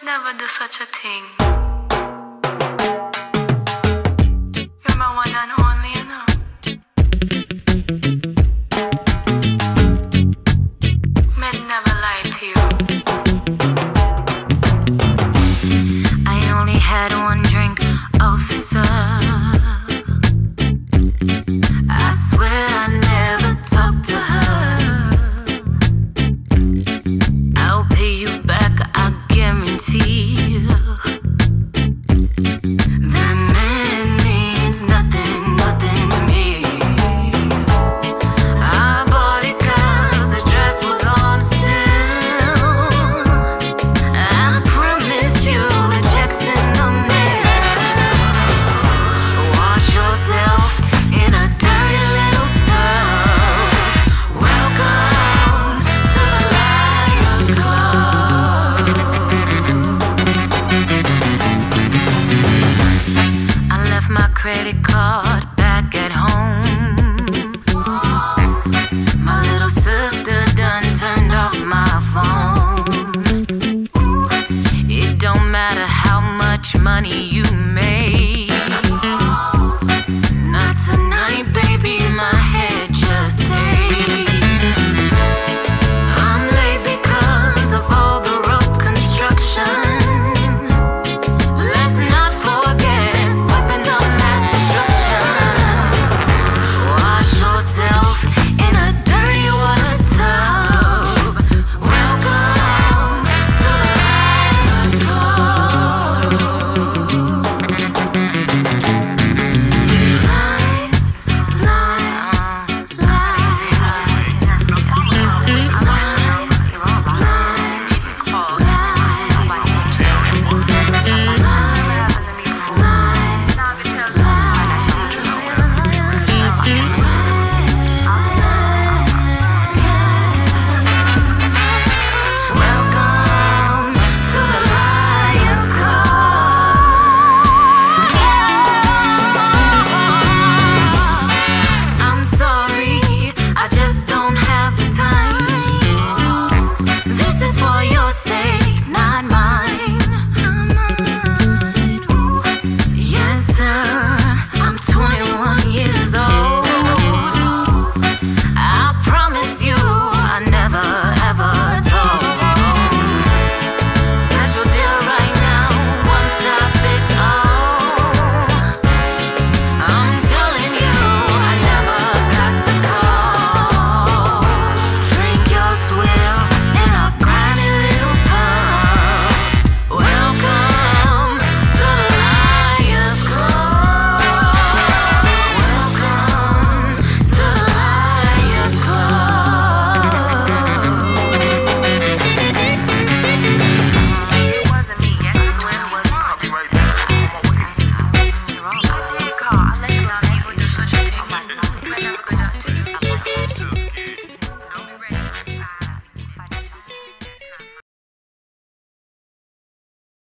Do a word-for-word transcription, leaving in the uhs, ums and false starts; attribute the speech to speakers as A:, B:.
A: never do such a thing. You're my one and only, you know. I'd never lie to you.
B: I only had one drink, officer. I swear I never talked to her. I'll pay you back, I guarantee. That man means nothing, nothing to me. I bought it cause the dress was on sale. I promised you the checks in the mail. Wash yourself in a dirty little tub. Welcome to the Lions Club. I left my credit card back at home. My little sister done turned off my phone. It don't matter how much money you make. Not tonight, baby, my head just aches. I'm late because of all the road construction. Let's not forget weapons of mass destruction. Wash yourself in a dirty water tub. Welcome to the Lions Club. Lies, lies, welcome to the Lions Club. I'm sorry, I just don't have the time. This is for your sake, not mine. Yes, sir, I'm twenty-one years old. I promise you I never ever told. Special deal right now, one size fits all. I'm telling you, I never got the call. Drink your swill in a grimy little pub. Welcome to the Lions Club. Welcome to the Lions Club. It wasn't me, yes, it was
A: I'll be right there. I'm on my way.
B: You're all right.
A: Call, I'll let you know. I never do such a thing. I never do